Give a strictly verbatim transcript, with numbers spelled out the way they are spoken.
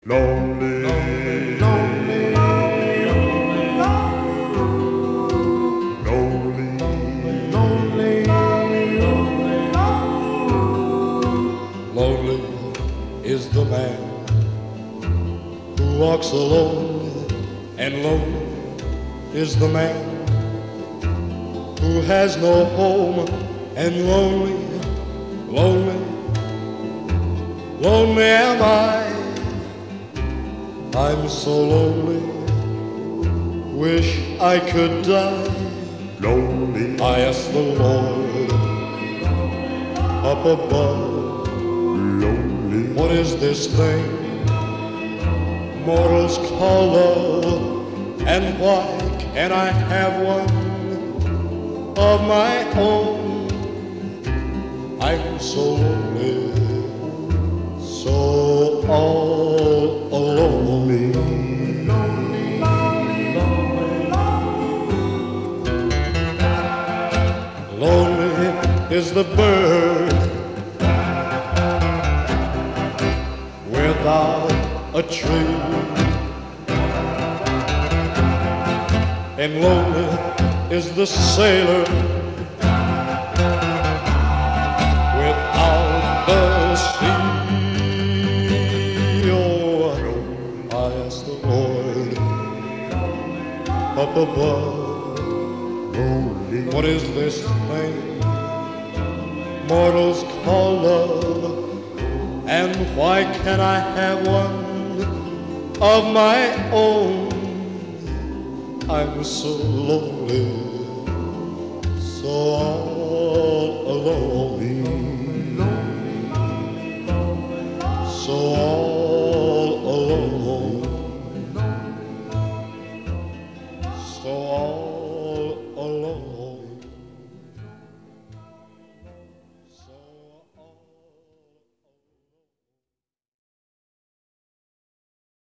lonely, lonely, lonely, lonely, lonely is the man who walks alone, and lonely is the man who has no home, and lonely, lonely, lonely am I. I'm so lonely, wish I could die. lonely, I ask the Lord up above, lonely, what is this thing mortals call love, and why can't I have one of my own? I'm so lonely, so all alone. Lonely is the bird without a tree, and lonely is the sailor without the sea. Oh, I ask the Lord up above, lonely, what is this thing mortals call love, and why can't I have one of my own? I'm so lonely, so all alone, so all alone, so all